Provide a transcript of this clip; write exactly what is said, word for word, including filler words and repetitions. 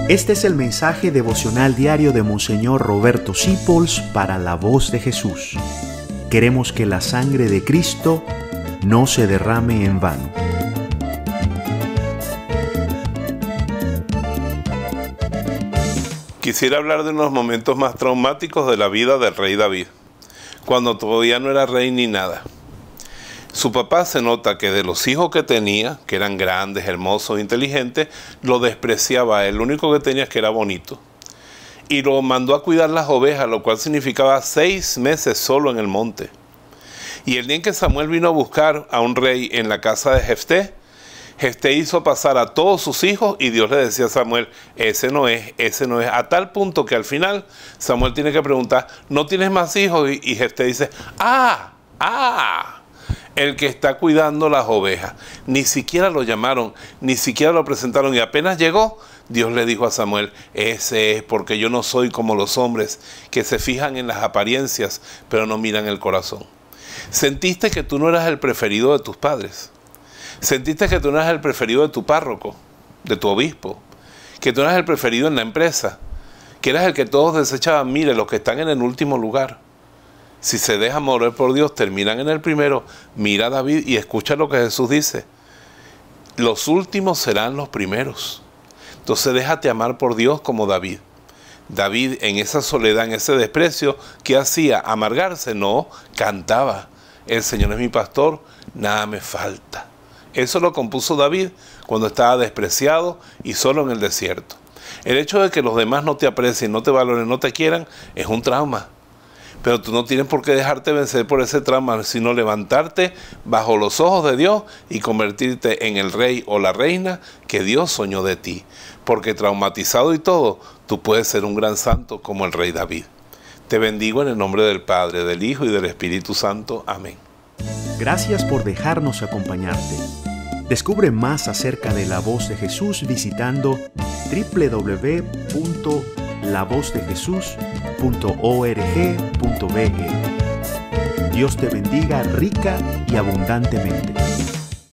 Este es el mensaje devocional diario de Monseñor Roberto Sipols para la Voz de Jesús. Queremos que la sangre de Cristo no se derrame en vano. Quisiera hablar de unos momentos más traumáticos de la vida del rey David, cuando todavía no era rey ni nada. Su papá se nota que de los hijos que tenía, que eran grandes, hermosos, inteligentes, lo despreciaba a él. Lo único que tenía es que era bonito. Y lo mandó a cuidar las ovejas, lo cual significaba seis meses solo en el monte. Y el día en que Samuel vino a buscar a un rey en la casa de Jefté, Jefté hizo pasar a todos sus hijos y Dios le decía a Samuel, ese no es, ese no es. A tal punto que al final Samuel tiene que preguntar, ¿no tienes más hijos? Y, y Jefté dice, ¡ah! ¡ah! El que está cuidando las ovejas. Ni siquiera lo llamaron, ni siquiera lo presentaron. Y apenas llegó, Dios le dijo a Samuel, ese es, porque yo no soy como los hombres que se fijan en las apariencias, pero no miran el corazón. ¿Sentiste que tú no eras el preferido de tus padres? ¿Sentiste que tú no eras el preferido de tu párroco, de tu obispo? ¿Que tú no eras el preferido en la empresa? ¿Que eras el que todos desechaban? Mire, los que están en el último lugar. Si se dejan mover por Dios, terminan en el primero. Mira a David y escucha lo que Jesús dice. Los últimos serán los primeros. Entonces déjate amar por Dios como David. David en esa soledad, en ese desprecio, ¿qué hacía? ¿Amargarse? No, cantaba. El Señor es mi pastor, nada me falta. Eso lo compuso David cuando estaba despreciado y solo en el desierto. El hecho de que los demás no te aprecien, no te valoren, no te quieran, es un trauma. Pero tú no tienes por qué dejarte vencer por ese trauma, sino levantarte bajo los ojos de Dios y convertirte en el rey o la reina que Dios soñó de ti. Porque traumatizado y todo, tú puedes ser un gran santo como el rey David. Te bendigo en el nombre del Padre, del Hijo y del Espíritu Santo. Amén. Gracias por dejarnos acompañarte. Descubre más acerca de la Voz de Jesús visitando doble u doble u doble u punto la voz de jesús punto org punto be. Dios te bendiga rica y abundantemente.